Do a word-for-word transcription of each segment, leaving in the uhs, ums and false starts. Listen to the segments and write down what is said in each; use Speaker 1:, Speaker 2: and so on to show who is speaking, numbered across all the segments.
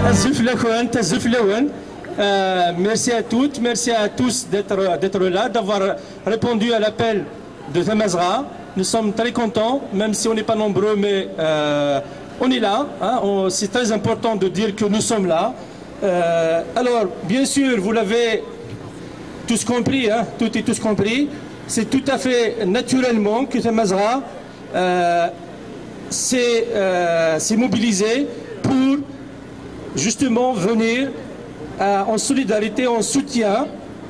Speaker 1: Euh, merci à toutes, merci à tous d'être là, d'avoir répondu à l'appel de Tamazgha. Nous sommes très contents, même si on n'est pas nombreux, mais euh, on est là. Hein, c'est très important de dire que nous sommes là. Euh, alors, bien sûr, vous l'avez tous compris, hein, tout et tous compris. C'est tout à fait naturellement que Tamazgha euh, s'est euh, mobilisé pour justement venir euh, en solidarité, en soutien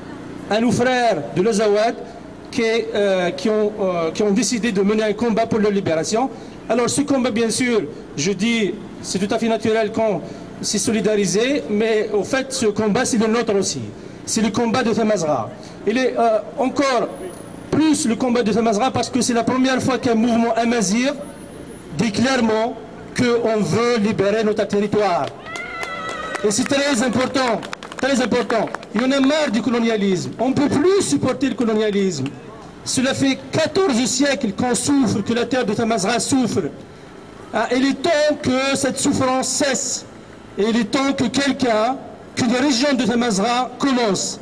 Speaker 1: à nos frères de l'Azawad qui, euh, qui, ont, euh, qui ont décidé de mener un combat pour leur libération. Alors ce combat, bien sûr, je dis, c'est tout à fait naturel qu'on s'est solidarisé, mais au fait, ce combat, c'est le nôtre aussi. C'est le combat de Tamazgha. Il est euh, encore plus le combat de Tamazgha parce que c'est la première fois qu'un mouvement amazigh dit clairement qu'on veut libérer notre territoire. Et c'est très important, très important. Il y en a marre du colonialisme. On ne peut plus supporter le colonialisme. Cela fait quatorze siècles qu'on souffre, que la terre de Tamazgha souffre. Ah, il est temps que cette souffrance cesse. Et il est temps que quelqu'un, que les régions de Tamazgha commencent.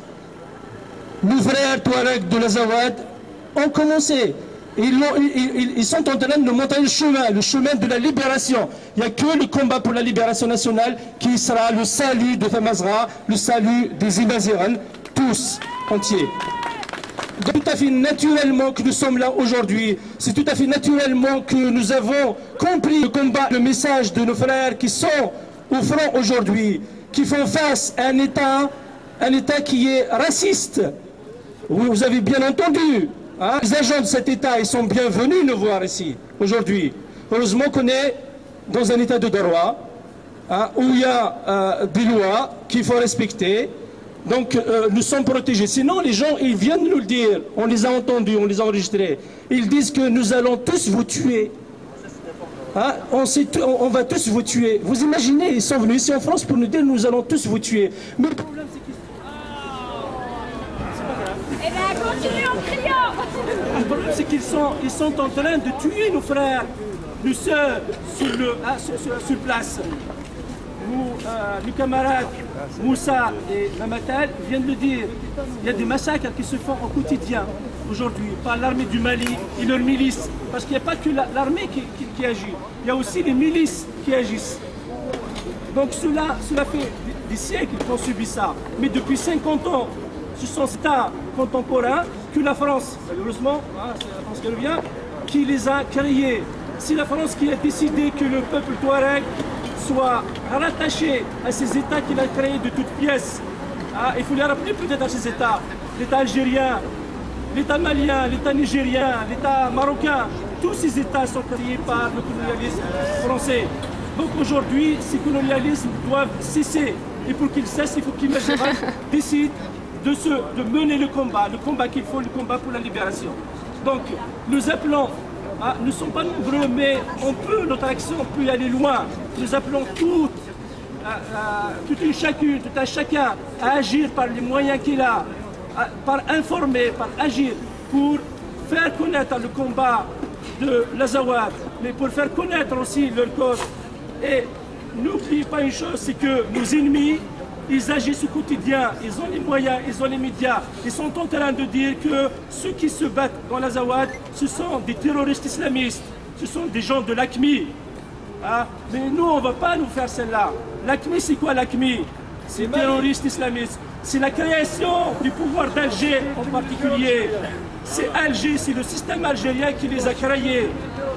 Speaker 1: Nos frères Touaregs de l'Azawad ont commencé. Ils, ils, ils sont en train de monter le chemin, le chemin de la libération. Il n'y a que le combat pour la libération nationale qui sera le salut de Tamazgha, le salut des Imazighen, tous entiers. C'est tout à fait naturellement que nous sommes là aujourd'hui. C'est tout à fait naturellement que nous avons compris le combat, le message de nos frères qui sont au front aujourd'hui, qui font face à un État, un État qui est raciste. Vous avez bien entendu. Hein, les agents de cet État, ils sont bienvenus nous voir ici, aujourd'hui. Heureusement qu'on est dans un État de droit, hein, où il y a euh, des lois qu'il faut respecter. Donc, euh, nous sommes protégés. Sinon, les gens, ils viennent nous le dire. On les a entendus, on les a enregistrés. Ils disent que nous allons tous vous tuer. Hein, on, on, on va tous vous tuer. Vous imaginez, ils sont venus ici en France pour nous dire nous allons tous vous tuer. Mais le problème, c'est qu'ils
Speaker 2: Eh bien, continuez en criant.
Speaker 1: Le problème, c'est qu'ils sont, ils sont en train de tuer nos frères, nos sœurs, sur, le, hein, sur, sur, sur place. Nous, euh, nos camarades Moussa et Mamatal viennent de le dire. Il y a des massacres qui se font au quotidien aujourd'hui par l'armée du Mali et leurs milices. Parce qu'il n'y a pas que l'armée qui, qui, qui agit, il y a aussi les milices qui agissent. Donc cela, cela fait des siècles qu'on subit ça. Mais depuis cinquante ans, ce sont ces États contemporains que la France, malheureusement, hein, c'est la France qui revient, qui les a créés. C'est la France qui a décidé que le peuple touareg soit rattaché à ces États qu'il a créés de toutes pièces. Ah, il faut les rappeler peut-être à ces États. L'État algérien, l'État malien, l'État nigérien, l'État marocain, tous ces États sont créés par le colonialisme français. Donc aujourd'hui, ces colonialismes doivent cesser. Et pour qu'ils cessent, il faut qu'Imazighen décide de, se, de mener le combat, le combat qu'il faut, le combat pour la libération. Donc nous appelons, hein, nous ne sommes pas nombreux, mais on peut, notre action peut y aller loin. Nous appelons toutes, à, à, toute une chacune, tout un chacun à agir par les moyens qu'il a, à, par informer, par agir, pour faire connaître le combat de l'Azawad, mais pour faire connaître aussi leur cause. Et n'oubliez pas une chose, c'est que nos ennemis, ils agissent au quotidien, ils ont les moyens, ils ont les médias. Ils sont en train de dire que ceux qui se battent dans l'Azawad, ce sont des terroristes islamistes, ce sont des gens de l'A Q M I. Hein? Mais nous, on ne va pas nous faire celle-là. L'A Q M I, c'est quoi l'A Q M I? C'est les terroristes islamistes. C'est la création du pouvoir d'Alger en particulier. C'est Alger, c'est le système algérien qui les a créés.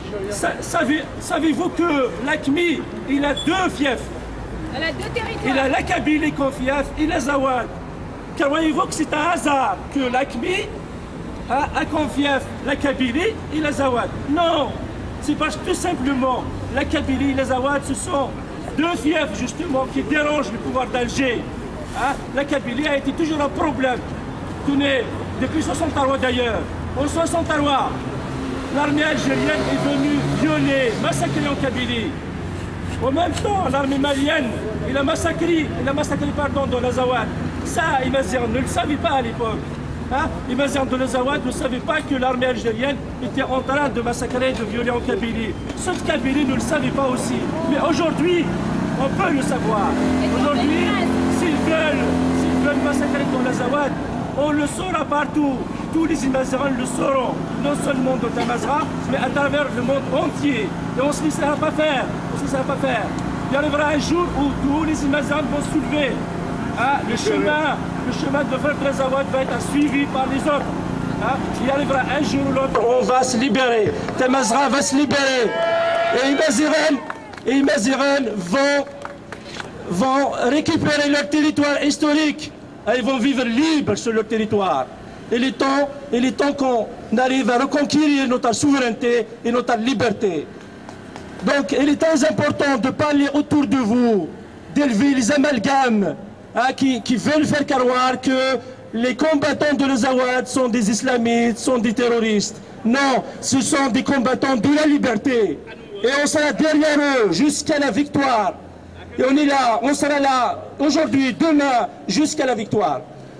Speaker 1: Savez, savez-vous que l'A Q M I, il a deux fiefs?
Speaker 2: Elle a deux territoires.
Speaker 1: Il a la Kabylie comme fief et l'Azawad. Croyez-vous que c'est un hasard que l'A Q M I a, a comme fief la Kabylie et l'Azawad? Non, c'est parce que tout simplement, la Kabylie et l'Azawad, ce sont deux fiefs justement qui dérangent le pouvoir d'Alger. Hein? La Kabylie a été toujours un problème. Tenez, depuis soixante-trois d'ailleurs. En soixante-trois, l'armée algérienne est venue violer, massacrer en Kabylie. En même temps, l'armée malienne, il a massacré, il a massacré pardon, dans l'Azawad. Ça, Imazighen ne le savait pas à l'époque. Hein? Imazighen de l'Azawad ne savait pas que l'armée algérienne était en train de massacrer, de violer en Kabylie. Ceux de Kabylie ne le savaient pas aussi. Mais aujourd'hui, On peut le savoir. Aujourd'hui, s'ils veulent, s'ils veulent massacrer dans l'Azawad, on le saura partout. Tous les Imazigans le sauront, non seulement dans Tamazra, mais à travers le monde entier. Et on ne se laissera pas faire. On se laissera pas faire. Il y arrivera un jour où tous les Imazigans vont se soulever. Ah, le chemin, le chemin de frère Azawad va être suivi par les autres. Ah, il arrivera un jour ou l'autre, on va se libérer. Tamazra va se libérer. Et Imaziren, et Imaziren vont, vont récupérer leur territoire historique. Ah, ils vont vivre libres sur leur territoire. Il est temps, il est temps qu'on arrive à reconquérir notre souveraineté et notre liberté. Donc, il est très important de parler autour de vous, d'élever les amalgames hein, qui, qui veulent faire croire que les combattants de l'Azawad sont des islamites, sont des terroristes. Non, ce sont des combattants de la liberté. Et on sera derrière eux jusqu'à la victoire. Et on est là, on sera là aujourd'hui, demain, jusqu'à la victoire.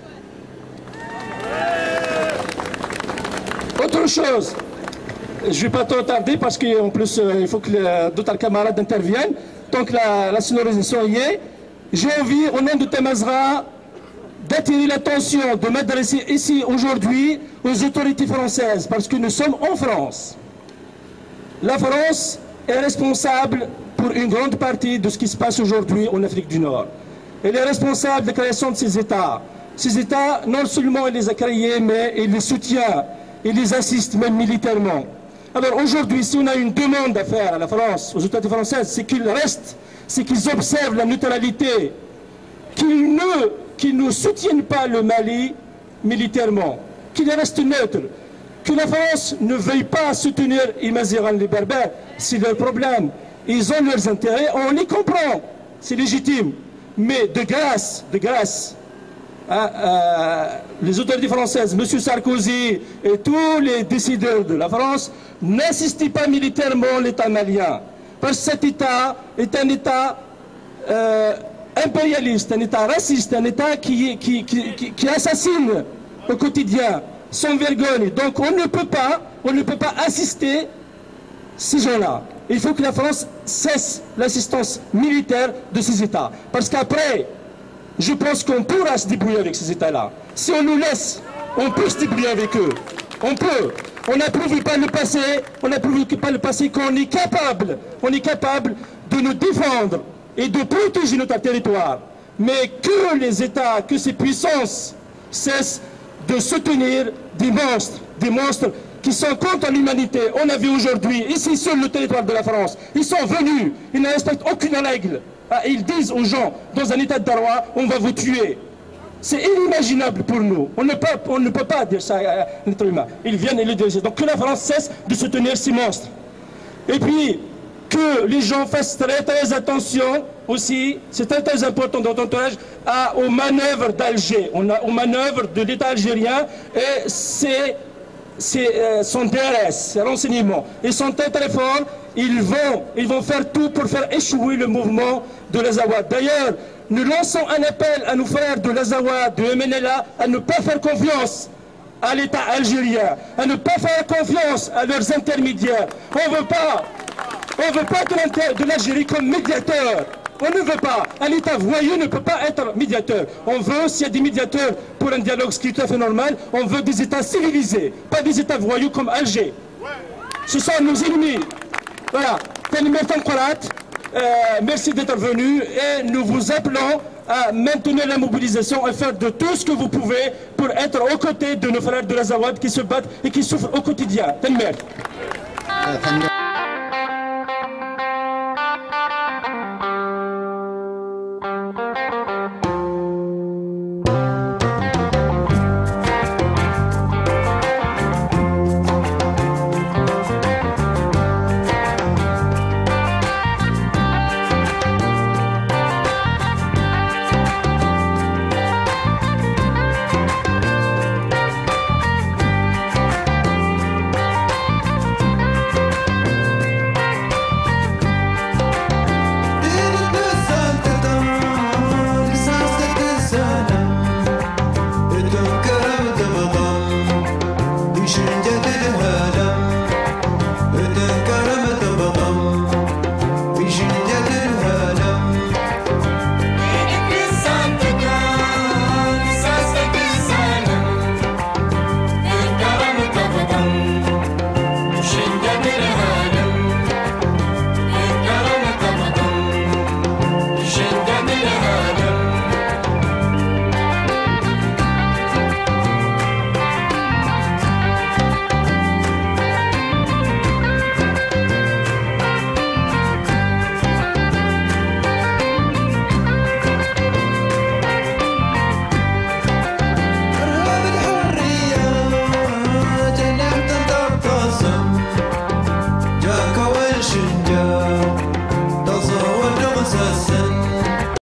Speaker 1: Autre chose, je ne vais pas trop tarder parce qu'en plus euh, il faut que d'autres camarades interviennent. Donc la, la sonorisation y est. J'ai envie, au nom de Tamazra, d'attirer l'attention, de m'adresser ici aujourd'hui aux autorités françaises parce que nous sommes en France. La France est responsable pour une grande partie de ce qui se passe aujourd'hui en Afrique du Nord. Elle est responsable de la création de ces États. Ces États, non seulement il les a créés, mais il les soutient, il les assiste même militairement. Alors aujourd'hui, si on a une demande à faire à la France, aux autorités françaises, c'est qu'ils restent, c'est qu'ils observent la neutralité, qu'ils ne, qu'ils ne soutiennent pas le Mali militairement, qu'ils restent neutres, que la France ne veuille pas soutenir Imaziran les Berbères, c'est leur problème. Ils ont leurs intérêts, on les comprend, c'est légitime. Mais de grâce, de grâce, hein, euh, les autorités françaises, M. Sarkozy et tous les décideurs de la France, n'assistez pas militairement l'État malien. Parce que cet État est un État euh, impérialiste, un État raciste, un État qui, qui, qui, qui, qui assassine au quotidien, sans vergogne. Donc on ne peut pas, on ne peut pas assister ces gens-là. Il faut que la France cesse l'assistance militaire de ces États. Parce qu'après, je pense qu'on pourra se débrouiller avec ces États-là. Si on nous laisse, on peut se débrouiller avec eux. On peut. On n'a prouvé par le passé, on n'a prouvé par le passé qu'on est capable, on est capable de nous défendre et de protéger notre territoire. Mais que les États, que ces puissances cessent de soutenir des monstres, des monstres qui sont contre l'humanité. On a vu aujourd'hui, ici sur le territoire de la France, ils sont venus, ils ne respectent aucune règle. Ah, ils disent aux gens, dans un état de droit, on va vous tuer. C'est inimaginable pour nous. On ne, peut, on ne peut pas dire ça à un être humain. Ils viennent et le disent. Donc que la France cesse de soutenir ces monstres. Et puis, que les gens fassent très très attention aussi, c'est très très important dans ton entourage, aux manœuvres d'Alger, aux manœuvres de l'État algérien et c'est euh, son D R S, ses renseignements. Ils sont très très forts, ils vont, ils vont faire tout pour faire échouer le mouvement de l'Azawad. D'ailleurs, nous lançons un appel à nos frères de l'Azawad, de M N L A, à ne pas faire confiance à l'État algérien, à ne pas faire confiance à leurs intermédiaires. On ne veut pas, on veut pas de l'Algérie comme médiateur. On ne veut pas. Un État voyou ne peut pas être médiateur. On veut, s'il y a des médiateurs pour un dialogue, ce qui est tout à fait normal, on veut des États civilisés, pas des États voyous comme Alger. Ce sont nos ennemis. Voilà. Euh, merci d'être venu et nous vous appelons à maintenir la mobilisation et faire de tout ce que vous pouvez pour être aux côtés de nos frères de l'Azawad qui se battent et qui souffrent au quotidien. Tanmer.